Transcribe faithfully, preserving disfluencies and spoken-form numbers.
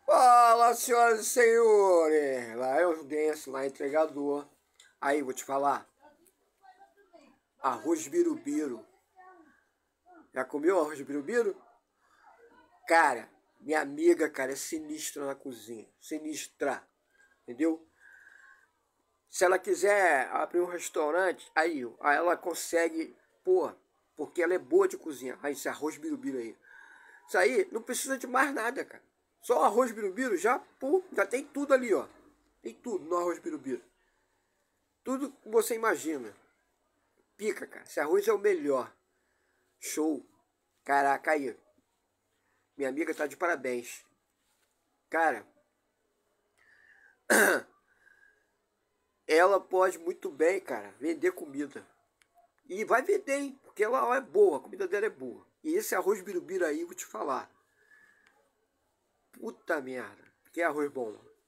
Fala, senhoras e senhores! Lá é o Denso, lá é entregador. Aí, vou te falar. Arroz birubiru. Já comeu arroz birubiru? Cara, minha amiga, cara, é sinistra na cozinha. Sinistra. Entendeu? Se ela quiser abrir um restaurante, aí, aí ela consegue, pô, porque ela é boa de cozinha. Aí, esse arroz birubiru aí. Isso aí não precisa de mais nada, cara. Só o arroz birubiru já, pô, já tem tudo ali, ó. Tem tudo no arroz birubiru. Tudo que você imagina. Pica, cara. Esse arroz é o melhor. Show. Caraca, aí. Minha amiga tá de parabéns. Cara, ela pode muito bem, cara, vender comida. E vai vender, hein? Porque ela é boa, a comida dela é boa. E esse arroz birubiru aí, vou te falar. Puta merda. Que arroz bom.